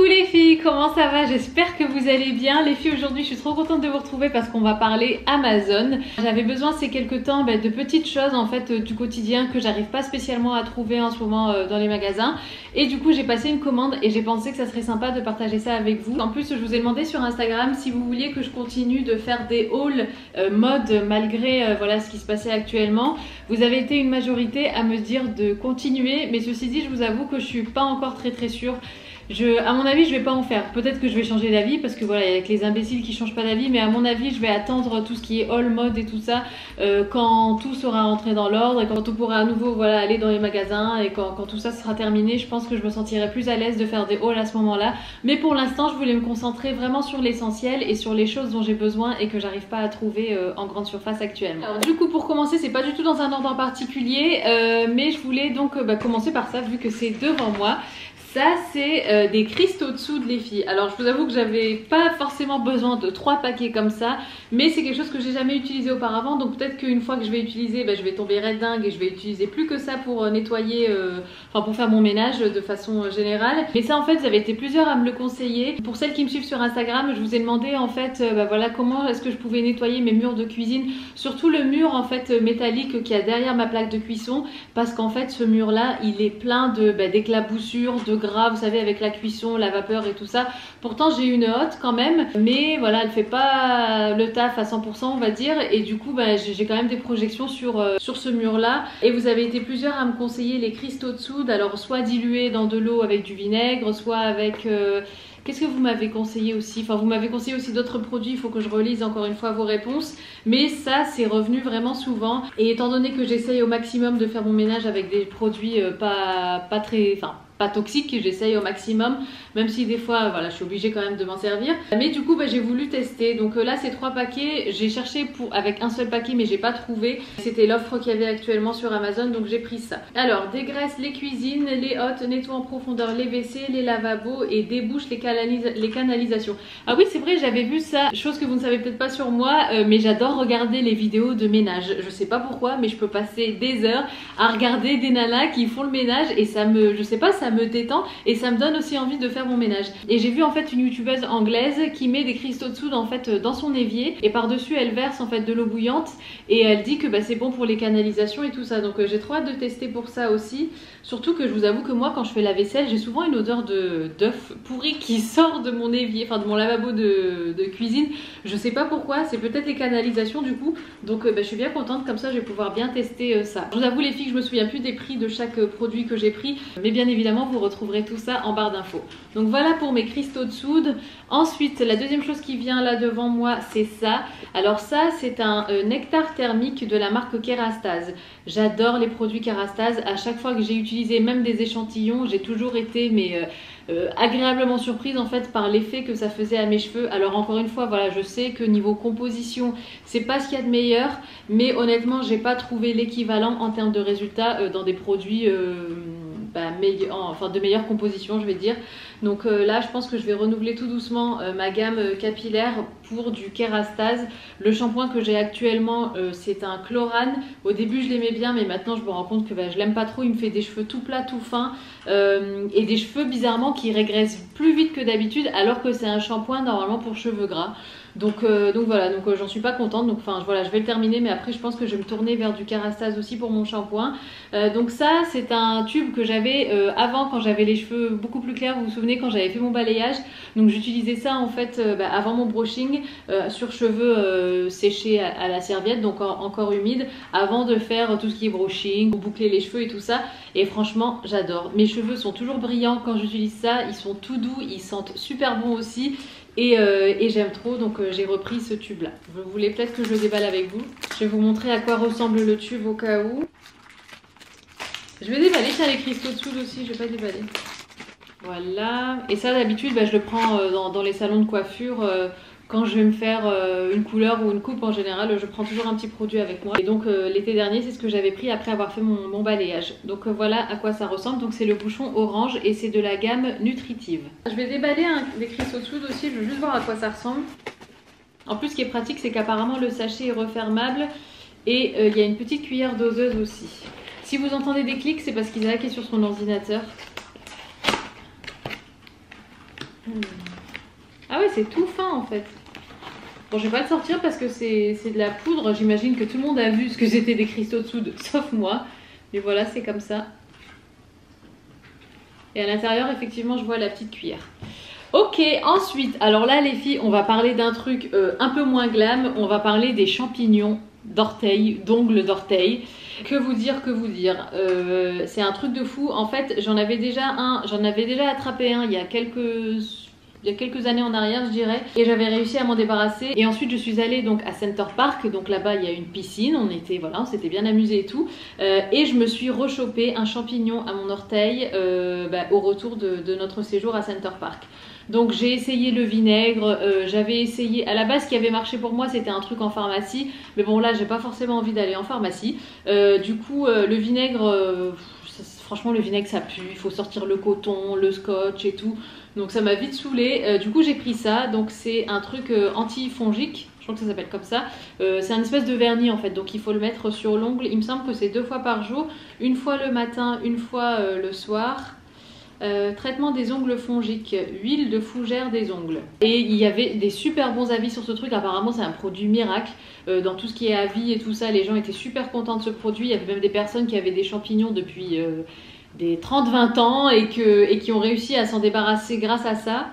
Coucou les filles, comment ça va? J'espère que vous allez bien. Les filles, aujourd'hui je suis trop contente de vous retrouver parce qu'on va parler Amazon. J'avais besoin ces quelques temps de petites choses en fait du quotidien que j'arrive pas spécialement à trouver en ce moment dans les magasins. Et du coup j'ai passé une commande et j'ai pensé que ça serait sympa de partager ça avec vous. En plus je vous ai demandé sur Instagram si vous vouliez que je continue de faire des hauls mode malgré voilà ce qui se passait actuellement. Vous avez été une majorité à me dire de continuer, mais ceci dit je vous avoue que je suis pas encore très sûre. À mon avis, je vais pas en faire. Peut-être que je vais changer d'avis parce que voilà, il y a que les imbéciles qui changent pas d'avis. Mais à mon avis, je vais attendre tout ce qui est haul mode et tout ça quand tout sera rentré dans l'ordre et quand on pourra à nouveau voilà aller dans les magasins et quand tout ça sera terminé. Je pense que je me sentirai plus à l'aise de faire des hauls à ce moment-là. Mais pour l'instant, je voulais me concentrer vraiment sur l'essentiel et sur les choses dont j'ai besoin et que j'arrive pas à trouver en grande surface actuellement. Alors du coup, pour commencer, c'est pas du tout dans un ordre en particulier, mais je voulais donc commencer par ça vu que c'est devant moi. Ça c'est des cristaux de soude les filles. Alors je vous avoue que j'avais pas forcément besoin de 3 paquets comme ça, mais c'est quelque chose que j'ai jamais utilisé auparavant, donc peut-être qu'une fois que je vais utiliser, je vais tomber red dingue et je vais utiliser plus que ça pour nettoyer, enfin pour faire mon ménage de façon générale. Mais ça en fait vous avez été plusieurs à me le conseiller. Pour celles qui me suivent sur Instagram, je vous ai demandé en fait voilà comment est-ce que je pouvais nettoyer mes murs de cuisine, surtout le mur en fait métallique qui a derrière ma plaque de cuisson, parce qu'en fait ce mur là il est plein d'éclaboussures, de gras, vous savez, avec la cuisson, la vapeur et tout ça. Pourtant j'ai une hotte quand même, mais voilà, elle fait pas le taf à 100% on va dire, et du coup j'ai quand même des projections sur ce mur là. Et vous avez été plusieurs à me conseiller les cristaux de soude, alors soit dilués dans de l'eau avec du vinaigre, soit avec qu'est-ce que vous m'avez conseillé aussi? Enfin, vous m'avez conseillé aussi d'autres produits, il faut que je relise encore une fois vos réponses. Mais ça, c'est revenu vraiment souvent. Et étant donné que j'essaye au maximum de faire mon ménage avec des produits pas toxiques, j'essaye au maximum, même si des fois, voilà, je suis obligée quand même de m'en servir. Mais du coup, j'ai voulu tester. Donc là, ces 3 paquets, j'ai cherché avec un seul paquet, mais j'ai pas trouvé. C'était l'offre qu'il y avait actuellement sur Amazon, donc j'ai pris ça. Alors, dégraisse les cuisines, les hottes, nettoie en profondeur les WC, les lavabos et débouche les canalisations. Ah oui, c'est vrai, j'avais vu ça, chose que vous ne savez peut-être pas sur moi, mais j'adore regarder les vidéos de ménage. Je sais pas pourquoi, mais je peux passer des heures à regarder des nanas qui font le ménage et ça me, je sais pas, ça me détend et ça me donne aussi envie de faire mon ménage. Et j'ai vu en fait une youtubeuse anglaise qui met des cristaux de soude en fait dans son évier et par dessus elle verse en fait de l'eau bouillante et elle dit que c'est bon pour les canalisations et tout ça. Donc j'ai trop hâte de tester pour ça aussi. Surtout que je vous avoue que moi quand je fais la vaisselle, j'ai souvent une odeur d'œuf pourri qui sort de mon évier, enfin de mon lavabo de cuisine. Je sais pas pourquoi, c'est peut-être les canalisations du coup. Donc je suis bien contente, comme ça je vais pouvoir bien tester ça. Je vous avoue les filles que je me souviens plus des prix de chaque produit que j'ai pris, mais bien évidemment vous retrouverez tout ça en barre d'infos. Donc voilà pour mes cristaux de soude. Ensuite la deuxième chose qui vient là devant moi c'est ça. Alors ça c'est un nectar thermique de la marque Kerastase. J'adore les produits Kerastase. À chaque fois que j'ai utilisé même des échantillons, j'ai toujours été agréablement surprise en fait par l'effet que ça faisait à mes cheveux. Alors encore une fois voilà, je sais que niveau composition c'est pas ce qu'il y a de meilleur, mais honnêtement j'ai pas trouvé l'équivalent en termes de résultats dans des produits de meilleure composition je vais dire. Donc là je pense que je vais renouveler tout doucement ma gamme capillaire pour du Kerastase. Le shampoing que j'ai actuellement c'est un Chlorane. Au début je l'aimais bien mais maintenant je me rends compte que je l'aime pas trop. Il me fait des cheveux tout plats tout fins et des cheveux bizarrement qui régressent plus vite que d'habitude alors que c'est un shampoing normalement pour cheveux gras. Donc voilà, j'en suis pas contente. Donc voilà, je vais le terminer, mais après je pense que je vais me tourner vers du Kerastase aussi pour mon shampoing. Donc ça c'est un tube que j'avais avant quand j'avais les cheveux beaucoup plus clairs. Vous vous souvenez quand j'avais fait mon balayage? Donc j'utilisais ça en fait avant mon brushing sur cheveux séchés à la serviette, donc encore humides, avant de faire tout ce qui est brushing, boucler les cheveux et tout ça. Et franchement j'adore. Mes cheveux sont toujours brillants quand j'utilise ça. Ils sont tout doux, ils sentent super bon aussi. Et j'aime trop, donc j'ai repris ce tube là. Vous voulez peut-être que je le déballe avec vous. Je vais vous montrer à quoi ressemble le tube au cas où. Je vais déballer, tiens les cristaux de soude aussi, je vais pas déballer. Voilà, et ça d'habitude je le prends dans les salons de coiffure. Quand je vais me faire une couleur ou une coupe en général, je prends toujours un petit produit avec moi. Et donc l'été dernier, c'est ce que j'avais pris après avoir fait mon balayage. Donc voilà à quoi ça ressemble. Donc c'est le bouchon orange et c'est de la gamme nutritive. Je vais déballer des cristaux de soude aussi, je veux juste voir à quoi ça ressemble. En plus ce qui est pratique c'est qu'apparemment le sachet est refermable et il y a une petite cuillère doseuse aussi. Si vous entendez des clics, c'est parce qu'Isaac est sur son ordinateur. Ah ouais, c'est tout fin en fait. Bon, je vais pas le sortir parce que c'est de la poudre. J'imagine que tout le monde a vu ce que c'était des cristaux dessous, sauf moi. Mais voilà, c'est comme ça. Et à l'intérieur, effectivement, je vois la petite cuillère. Ok, ensuite, alors là les filles, on va parler d'un truc un peu moins glam. On va parler des champignons d'orteil, d'ongles d'orteil. Que vous dire, que vous dire, c'est un truc de fou. En fait, j'en avais déjà attrapé un il y a quelques années en arrière, je dirais, et j'avais réussi à m'en débarrasser. Et ensuite je suis allée donc à Center Park, donc là-bas il y a une piscine, on s'était bien amusé et tout, et je me suis rechopé un champignon à mon orteil au retour de notre séjour à Center Park. Donc j'ai essayé le vinaigre, j'avais essayé, à la base ce qui avait marché pour moi c'était un truc en pharmacie, mais bon là j'ai pas forcément envie d'aller en pharmacie, du coup le vinaigre, franchement le vinaigre ça pue, il faut sortir le coton, le scotch et tout, donc ça m'a vite saoulée. Du coup j'ai pris ça, donc c'est un truc antifongique, je crois que ça s'appelle comme ça, c'est un espèce de vernis en fait, donc il faut le mettre sur l'ongle, il me semble que c'est 2 fois par jour, une fois le matin, une fois le soir. Traitement des ongles fongiques, huile de fougère des ongles. Et il y avait des super bons avis sur ce truc, apparemment c'est un produit miracle. Dans tout ce qui est avis et tout ça, les gens étaient super contents de ce produit. Il y avait même des personnes qui avaient des champignons depuis des 30-20 ans et qui ont réussi à s'en débarrasser grâce à ça.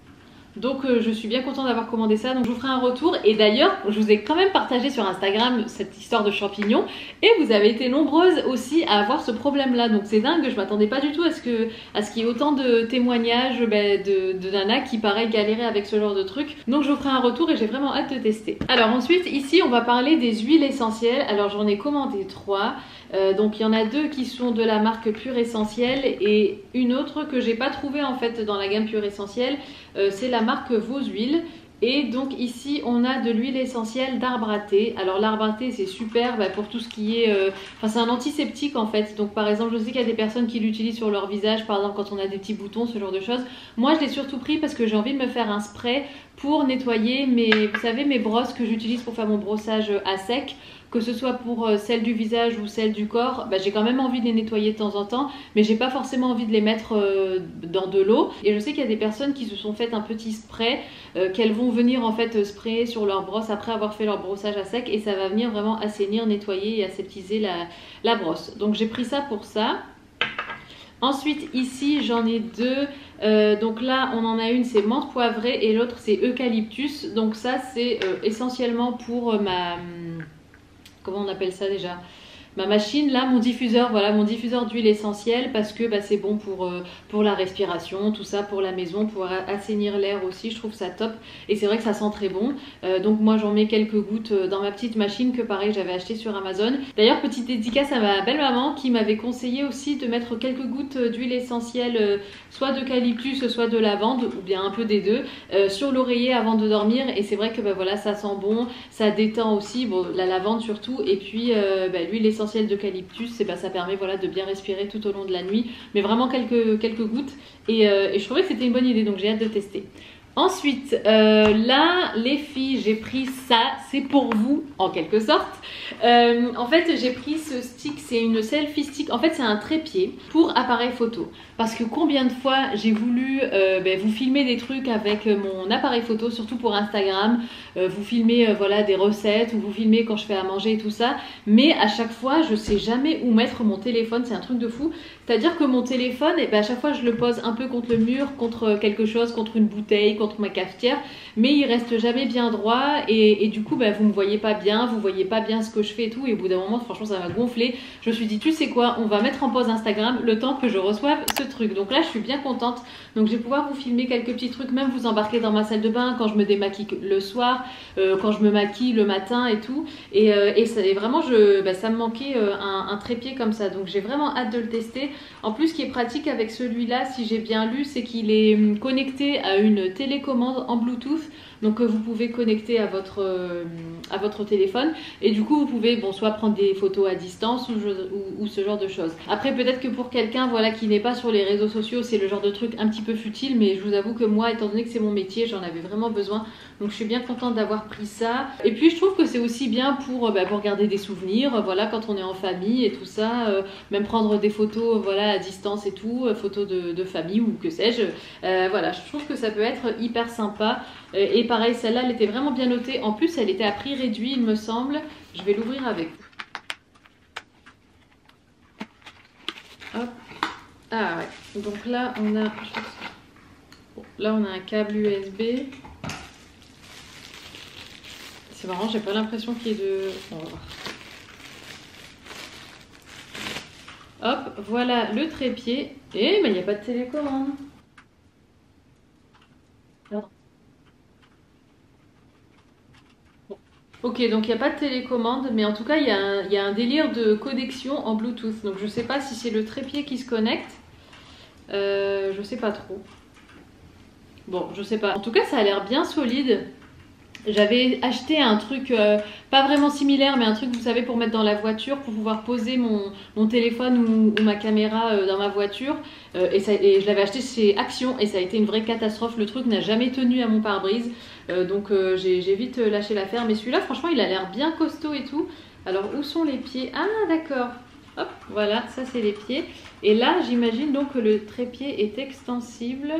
Donc je suis bien contente d'avoir commandé ça, donc je vous ferai un retour. Et d'ailleurs, je vous ai quand même partagé sur Instagram cette histoire de champignons et vous avez été nombreuses aussi à avoir ce problème-là. Donc c'est dingue, je m'attendais pas du tout à ce qu'il y ait autant de témoignages de nanas qui pareil galéraient avec ce genre de truc. Donc je vous ferai un retour et j'ai vraiment hâte de tester. Alors ensuite, ici on va parler des huiles essentielles. Alors j'en ai commandé 3. Donc il y en a 2 qui sont de la marque Pure Essentielle et une autre que j'ai pas trouvée en fait dans la gamme Pure Essentielle, c'est la marque Vos Huiles. Et donc ici on a de l'huile essentielle d'arbre à thé. Alors l'arbre à thé c'est super pour tout ce qui est... c'est un antiseptique en fait. Donc par exemple je sais qu'il y a des personnes qui l'utilisent sur leur visage, par exemple quand on a des petits boutons, ce genre de choses. Moi je l'ai surtout pris parce que j'ai envie de me faire un spray pour nettoyer vous savez, mes brosses que j'utilise pour faire mon brossage à sec. Que ce soit pour celle du visage ou celle du corps, j'ai quand même envie de les nettoyer de temps en temps, mais j'ai pas forcément envie de les mettre dans de l'eau. Et je sais qu'il y a des personnes qui se sont fait un petit spray qu'elles vont venir en fait sprayer sur leur brosse après avoir fait leur brossage à sec, et ça va venir vraiment assainir, nettoyer et aseptiser la brosse. Donc j'ai pris ça pour ça. Ensuite ici j'en ai 2, donc là on en a une c'est menthe poivrée et l'autre c'est eucalyptus. Donc ça c'est essentiellement pour comment on appelle ça déjà, ma machine là, mon diffuseur, voilà mon diffuseur d'huile essentielle, parce que c'est bon pour la respiration, tout ça, pour la maison, pour assainir l'air aussi, je trouve ça top. Et c'est vrai que ça sent très bon, donc moi j'en mets quelques gouttes dans ma petite machine que pareil j'avais acheté sur Amazon. D'ailleurs petite dédicace à ma belle maman qui m'avait conseillé aussi de mettre quelques gouttes d'huile essentielle, soit d'eucalyptus, soit de lavande, ou bien un peu des deux, sur l'oreiller avant de dormir. Et c'est vrai que voilà, ça sent bon, ça détend aussi, bon la lavande surtout, et puis l'huile essentielle d'eucalyptus, ça permet voilà, de bien respirer tout au long de la nuit, mais vraiment quelques gouttes, et je trouvais que c'était une bonne idée, donc j'ai hâte de tester. Ensuite, là, les filles, j'ai pris ça, c'est pour vous, en quelque sorte. En fait, j'ai pris ce stick, c'est une selfie stick. En fait, c'est un trépied pour appareil photo. Parce que combien de fois j'ai voulu vous filmer des trucs avec mon appareil photo, surtout pour Instagram. Vous filmer voilà, des recettes, ou vous filmer quand je fais à manger et tout ça. Mais à chaque fois, je sais jamais où mettre mon téléphone, c'est un truc de fou. C'est-à-dire que mon téléphone, à chaque fois, je le pose un peu contre le mur, contre quelque chose, contre une bouteille, contre ma cafetière, mais il reste jamais bien droit, et du coup vous me voyez pas bien, vous voyez pas bien ce que je fais et tout, et au bout d'un moment franchement ça m'a gonflé. Je me suis dit tu sais quoi, on va mettre en pause Instagram le temps que je reçoive ce truc. Donc là je suis bien contente, donc je vais pouvoir vous filmer quelques petits trucs, même vous embarquer dans ma salle de bain quand je me démaquille le soir, quand je me maquille le matin et tout, et vraiment ça me manquait un trépied comme ça, donc j'ai vraiment hâte de le tester. En plus ce qui est pratique avec celui-là, si j'ai bien lu, c'est qu'il est connecté à une télécommande en Bluetooth, donc vous pouvez connecter à votre téléphone, et du coup vous pouvez soit prendre des photos à distance ou ce genre de choses. Après peut-être que pour quelqu'un voilà, qui n'est pas sur les les réseaux sociaux, c'est le genre de truc un petit peu futile, mais je vous avoue que moi, étant donné que c'est mon métier, j'en avais vraiment besoin. Donc je suis bien contente d'avoir pris ça. Et puis je trouve que c'est aussi bien pour garder des souvenirs, voilà, quand on est en famille et tout ça, même prendre des photos, voilà, à distance et tout, photos de famille ou que sais-je. Voilà, je trouve que ça peut être hyper sympa. Et pareil, celle-là, elle était vraiment bien notée. En plus, elle était à prix réduit, il me semble. Je vais l'ouvrir avec vous. Hop. Ah ouais, donc là on a, bon, là on a un câble USB. C'est marrant, j'ai pas l'impression qu'il y ait de... On va voir. Hop, voilà le trépied. Et mais il n'y a pas de télécommande. Bon. Ok, donc il n'y a pas de télécommande, mais en tout cas il y a un délire de connexion en Bluetooth. Donc je sais pas si c'est le trépied qui se connecte. Je sais pas trop. Bon, je sais pas. En tout cas, ça a l'air bien solide. J'avais acheté un truc pas vraiment similaire, mais un truc, vous savez, pour mettre dans la voiture, pour pouvoir poser mon téléphone ou ma caméra dans ma voiture. Et je l'avais acheté chez Action et ça a été une vraie catastrophe. Le truc n'a jamais tenu à mon pare-brise. Donc j'ai vite lâché l'affaire. Mais celui-là, franchement, il a l'air bien costaud et tout. Alors, où sont les pieds? Ah, d'accord. Hop, voilà, ça c'est les pieds. Et là, j'imagine donc que le trépied est extensible.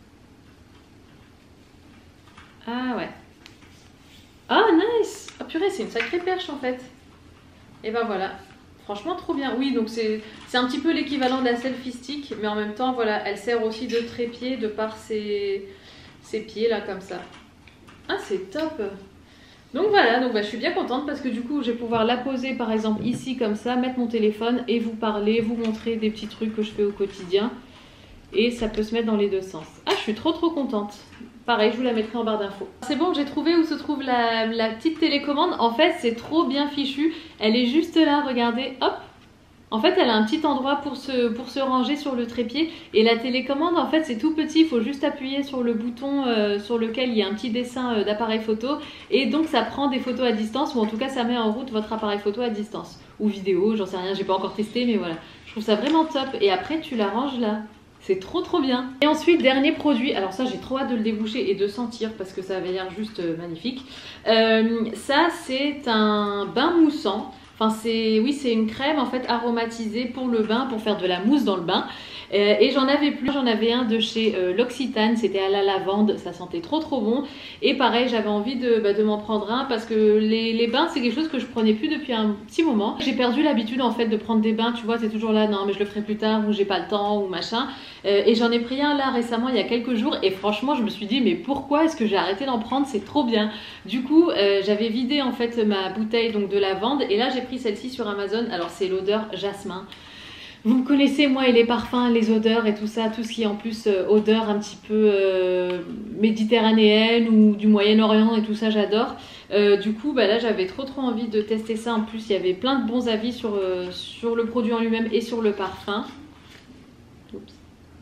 Ah ouais. Ah nice. Ah purée, c'est une sacrée perche en fait. Et ben voilà, franchement trop bien. Oui, donc c'est un petit peu l'équivalent de la selfie stick, mais en même temps, voilà, elle sert aussi de trépied de par ses pieds là comme ça. Ah c'est top. Donc voilà, donc je suis bien contente parce que du coup je vais pouvoir la poser par exemple ici comme ça, mettre mon téléphone et vous parler, vous montrer des petits trucs que je fais au quotidien. Et ça peut se mettre dans les deux sens. Ah, je suis trop contente. Pareil, je vous la mettrai en barre d'infos. C'est bon, j'ai trouvé où se trouve la petite télécommande. En fait, c'est trop bien fichu. Elle est juste là, regardez, hop. En fait, elle a un petit endroit pour se ranger sur le trépied. Et la télécommande, en fait, c'est tout petit. Il faut juste appuyer sur le bouton sur lequel il y a un petit dessin d'appareil photo. Et donc, ça prend des photos à distance. Ou en tout cas, ça met en route votre appareil photo à distance. Ou vidéo, j'en sais rien. J'ai pas encore testé, mais voilà. Je trouve ça vraiment top. Et après, tu la ranges là. C'est trop bien. Et ensuite, dernier produit. Alors ça, j'ai trop hâte de le déboucher et de sentir parce que ça avait l'air juste magnifique. Ça, c'est un bain moussant. Enfin, c'est une crème en fait aromatisée pour le bain, pour faire de la mousse dans le bain. Et j'en avais plus, j'en avais un de chez L'Occitane, c'était à la lavande, ça sentait trop bon. Et pareil, j'avais envie de m'en prendre un parce que les bains, c'est quelque chose que je prenais plus depuis un petit moment. J'ai perdu l'habitude en fait de prendre des bains, tu vois, c'est toujours là, non mais je le ferai plus tard ou j'ai pas le temps ou machin. Et j'en ai pris un là récemment, il y a quelques jours, et franchement, je me suis dit, mais pourquoi est-ce que j'ai arrêté d'en prendre? C'est trop bien. Du coup, j'avais vidé en fait ma bouteille donc de lavande, et là j'ai pris celle-ci sur Amazon. Alors c'est l'odeur jasmin. Vous me connaissez, moi et les parfums, les odeurs et tout ça, tout ce qui est en plus odeur un petit peu méditerranéenne ou du Moyen-Orient et tout ça, j'adore. Du coup, là j'avais trop envie de tester ça. En plus, il y avait plein de bons avis sur le produit en lui-même et sur le parfum. Oups.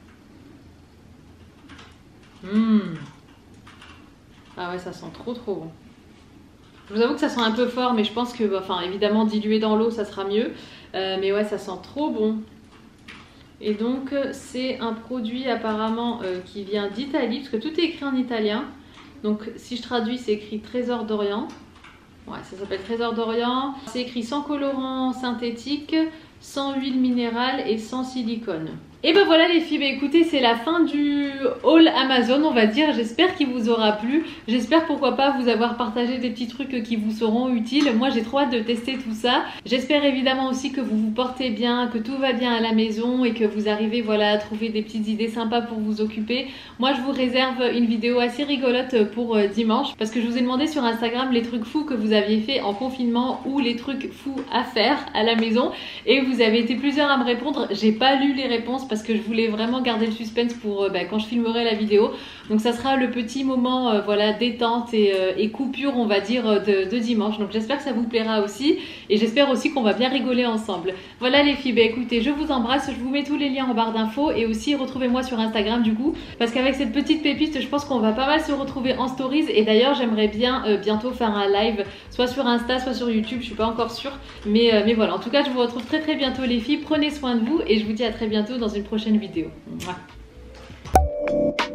Ah ouais, ça sent trop bon. Je vous avoue que ça sent un peu fort, mais je pense que, enfin, évidemment, dilué dans l'eau, ça sera mieux. Mais ouais, ça sent trop bon. Et donc, c'est un produit apparemment qui vient d'Italie, parce que tout est écrit en italien. Donc, si je traduis, c'est écrit Trésor d'Orient. Ouais, ça s'appelle Trésor d'Orient. C'est écrit sans colorant synthétique, sans huile minérale et sans silicone. Et ben voilà les filles, écoutez, c'est la fin du haul Amazon, on va dire. J'espère qu'il vous aura plu. J'espère pourquoi pas vous avoir partagé des petits trucs qui vous seront utiles. Moi j'ai trop hâte de tester tout ça. J'espère évidemment aussi que vous vous portez bien, que tout va bien à la maison et que vous arrivez voilà, à trouver des petites idées sympas pour vous occuper. Moi je vous réserve une vidéo assez rigolote pour dimanche, parce que je vous ai demandé sur Instagram les trucs fous que vous aviez fait en confinement ou les trucs fous à faire à la maison. Et vous avez été plusieurs à me répondre. J'ai pas lu les réponses parce que je voulais vraiment garder le suspense pour quand je filmerai la vidéo. Donc ça sera le petit moment voilà, détente et coupure on va dire de dimanche. Donc j'espère que ça vous plaira aussi et j'espère aussi qu'on va bien rigoler ensemble. Voilà les filles, écoutez, je vous embrasse, je vous mets tous les liens en barre d'infos et aussi retrouvez-moi sur Instagram du coup, parce qu'avec cette petite pépite je pense qu'on va pas mal se retrouver en stories. Et d'ailleurs j'aimerais bien bientôt faire un live soit sur Insta soit sur YouTube, je suis pas encore sûre, mais voilà, en tout cas je vous retrouve très bientôt les filles. Prenez soin de vous et je vous dis à très bientôt dans une une prochaine vidéo. Mouah.